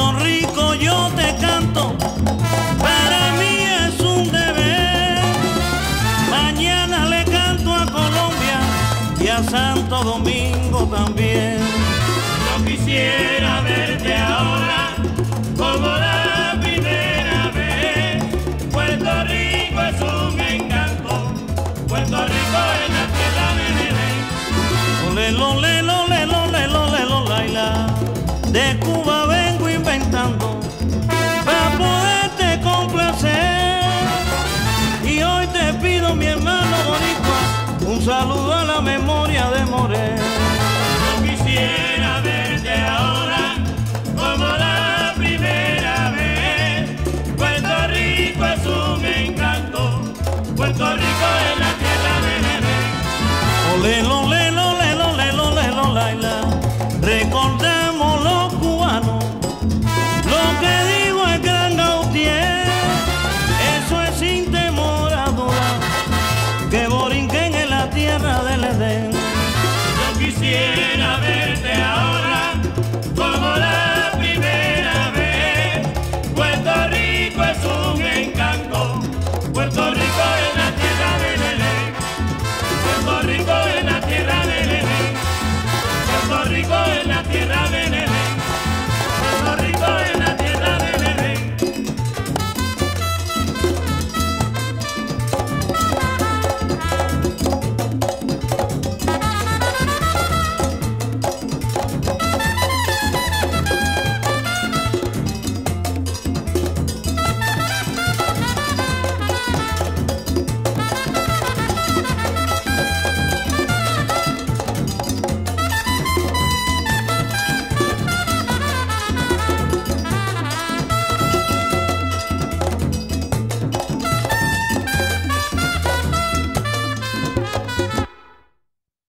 Puerto Rico yo te canto, para mí es un deber. Mañana le canto a Colombia y a Santo Domingo también. Yo quisiera verte ahora como la primera vez. Puerto Rico es un encanto, Puerto Rico es la tierra de Belén. Ole, lole, lole, lole, lole, laila. De Cuba vengo inventando para poderte complacer. Y hoy te pido, mi hermano boricua, un saludo a la memoria de Morel. Yo quisiera